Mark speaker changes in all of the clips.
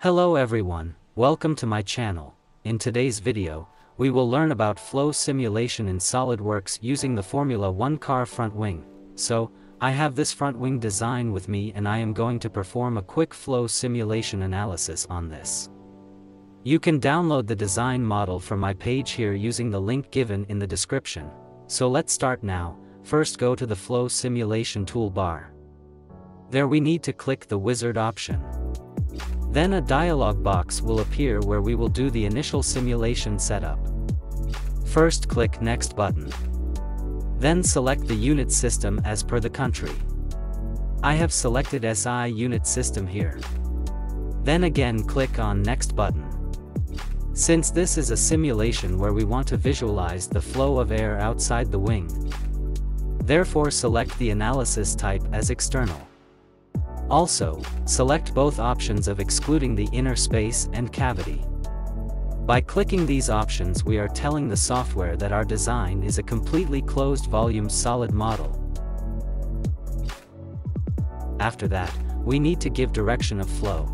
Speaker 1: Hello everyone, welcome to my channel. In today's video, we will learn about flow simulation in Solidworks using the Formula 1 car front wing. So, I have this front wing design with me and I am going to perform a quick flow simulation analysis on this. You can download the design model from my page here using the link given in the description. So let's start now. First go to the flow simulation toolbar. There we need to click the wizard option. Then a dialog box will appear where we will do the initial simulation setup. First click Next button. Then select the unit system as per the country. I have selected SI unit system here. Then again click on Next button. Since this is a simulation where we want to visualize the flow of air outside the wing, therefore select the analysis type as external. Also, select both options of excluding the inner space and cavity. By clicking these options we are telling the software that our design is a completely closed volume solid model. After that, we need to give direction of flow.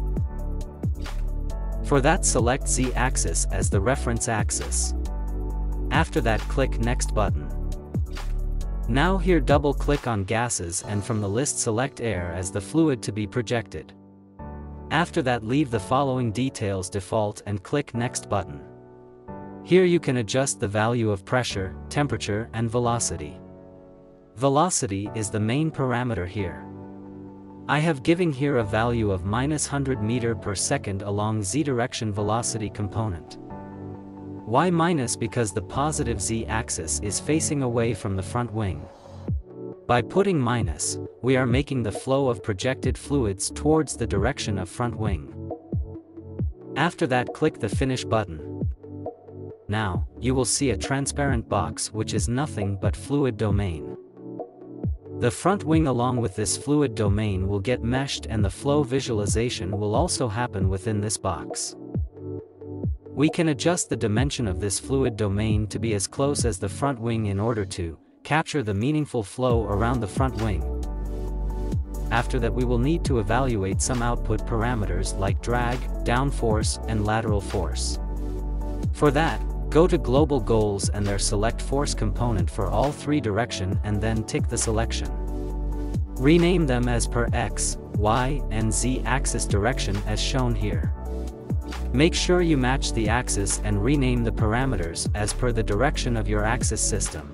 Speaker 1: For that select Z-axis as the reference axis. After that click Next button. Now here double click on gases and from the list select air as the fluid to be projected. After that leave the following details default and click Next button. Here you can adjust the value of pressure, temperature and velocity. Velocity is the main parameter here. I have given here a value of -100 meters per second along Z direction velocity component. Why minus? Because the positive Z-axis is facing away from the front wing. By putting minus, we are making the flow of projected fluids towards the direction of front wing. After that click the Finish button. Now, you will see a transparent box which is nothing but fluid domain. The front wing along with this fluid domain will get meshed and the flow visualization will also happen within this box. We can adjust the dimension of this fluid domain to be as close as the front wing in order to capture the meaningful flow around the front wing. After that we will need to evaluate some output parameters like drag, downforce, and lateral force. For that, go to Global Goals and there select Force component for all three direction and then tick the selection. Rename them as per X, Y, and Z axis direction as shown here. Make sure you match the axis and rename the parameters as per the direction of your axis system.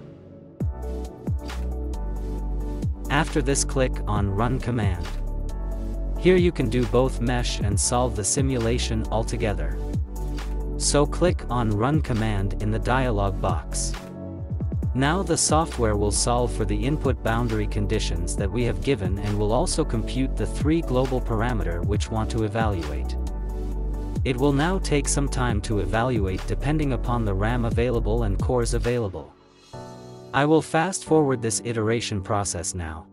Speaker 1: After this click on Run command. Here you can do both mesh and solve the simulation altogether. So click on Run command in the dialog box. Now the software will solve for the input boundary conditions that we have given and will also compute the three global parameter which want to evaluate. It will now take some time to evaluate depending upon the RAM available and cores available. I will fast forward this iteration process now.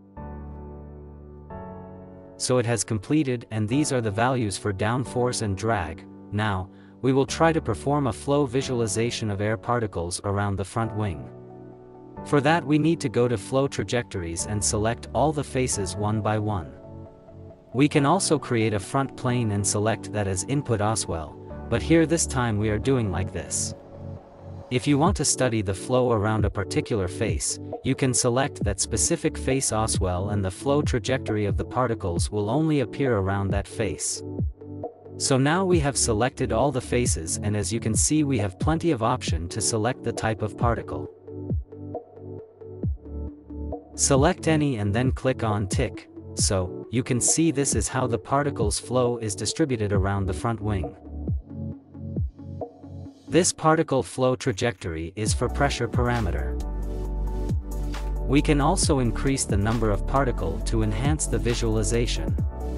Speaker 1: So it has completed and these are the values for downforce and drag. Now, we will try to perform a flow visualization of air particles around the front wing. For that we need to go to Flow Trajectories and select all the faces one by one. We can also create a front plane and select that as input Oswell, but here this time we are doing like this. If you want to study the flow around a particular face, you can select that specific face Oswell and the flow trajectory of the particles will only appear around that face. So now we have selected all the faces and as you can see we have plenty of option to select the type of particle. Select any and then click on Tick. So, you can see this is how the particle's flow is distributed around the front wing. This particle flow trajectory is for pressure parameter. We can also increase the number of particle to enhance the visualization.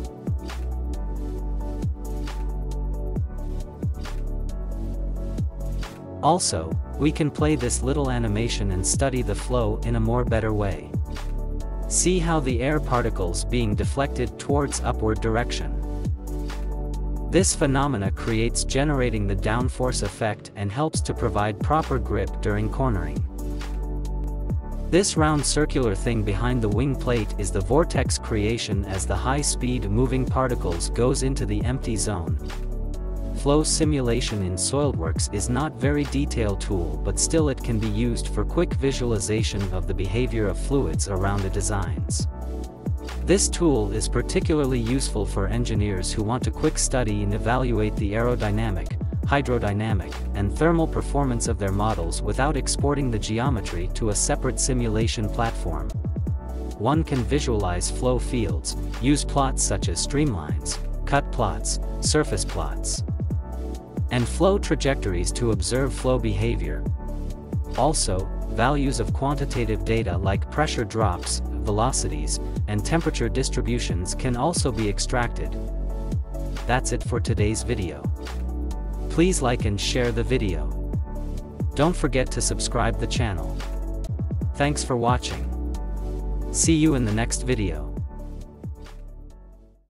Speaker 1: Also, we can play this little animation and study the flow in a more better way. See how the air particles being deflected towards upward direction. This phenomena creates generating the downforce effect and helps to provide proper grip during cornering. This round circular thing behind the wing plate is the vortex creation as the high-speed moving particles goes into the empty zone. Flow simulation in Solidworks is not very detailed tool, but still it can be used for quick visualization of the behavior of fluids around the designs. This tool is particularly useful for engineers who want to quick study and evaluate the aerodynamic, hydrodynamic, and thermal performance of their models without exporting the geometry to a separate simulation platform. One can visualize flow fields, use plots such as streamlines, cut plots, surface plots, and flow trajectories to observe flow behavior. Also, values of quantitative data like pressure drops, velocities, and temperature distributions can also be extracted. That's it for today's video. Please like and share the video. Don't forget to subscribe the channel. Thanks for watching. See you in the next video.